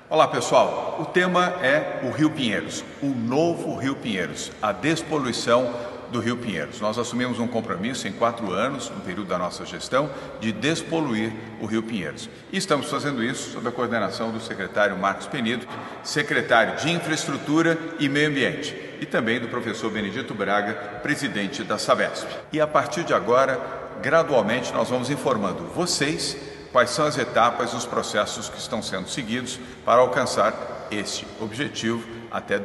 Olá pessoal, o tema é o Rio Pinheiros, o novo Rio Pinheiros, a despoluição do Rio Pinheiros. Nós assumimos um compromisso em 4 anos, no período da nossa gestão, de despoluir o Rio Pinheiros. E estamos fazendo isso sob a coordenação do secretário Marcos Penido, secretário de Infraestrutura e Meio Ambiente, e também do professor Benedito Braga, presidente da Sabesp. E a partir de agora, gradualmente, nós vamos informando vocês quais são as etapas e os processos que estão sendo seguidos para alcançar este objetivo até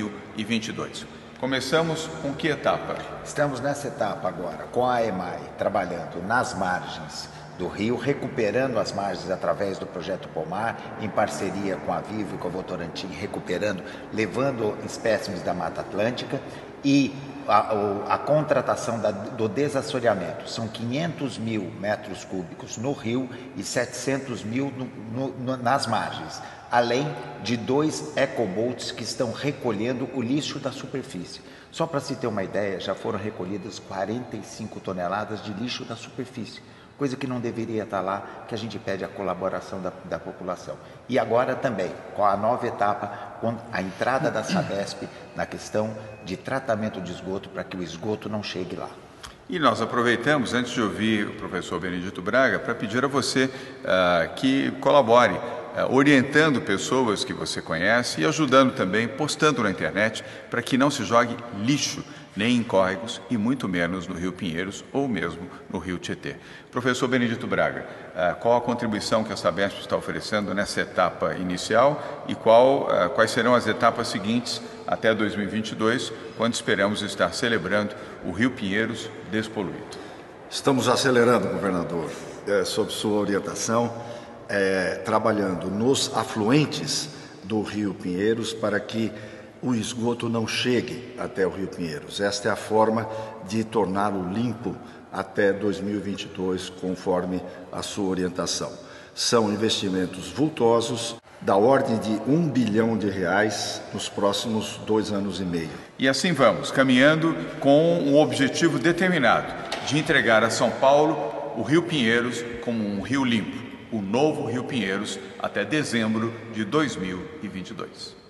2022. Começamos com que etapa? Estamos nessa etapa agora, com a EMAI, trabalhando nas margens do rio, recuperando as margens através do Projeto Pomar, em parceria com a Vivo e com a Votorantim, recuperando, levando espécimes da Mata Atlântica e a contratação do desassoreamento. São 500 mil metros cúbicos no rio e 700 mil nas margens, além de 2 ecoboats que estão recolhendo o lixo da superfície. Só para se ter uma ideia, já foram recolhidas 45 toneladas de lixo da superfície, coisa que não deveria estar lá, que a gente pede a colaboração da população. E agora também, com a nova etapa, com a entrada da Sabesp na questão de tratamento de esgoto, para que o esgoto não chegue lá. E nós aproveitamos, antes de ouvir o professor Benedito Braga, para pedir a você que colabore, orientando pessoas que você conhece e ajudando também, postando na internet, para que não se jogue lixo nem em córregos e muito menos no Rio Pinheiros ou mesmo no Rio Tietê. Professor Benedito Braga, qual a contribuição que a Sabesp está oferecendo nessa etapa inicial e quais serão as etapas seguintes até 2022, quando esperamos estar celebrando o Rio Pinheiros despoluído? Estamos acelerando, governador, sob sua orientação, trabalhando nos afluentes do Rio Pinheiros para que o esgoto não chegue até o Rio Pinheiros. Esta é a forma de torná-lo limpo até 2022, conforme a sua orientação. São investimentos vultosos, da ordem de R$1 bilhão nos próximos 2 anos e meio. E assim vamos, caminhando com um objetivo determinado de entregar a São Paulo o Rio Pinheiros como um rio limpo, o novo Rio Pinheiros, até dezembro de 2022.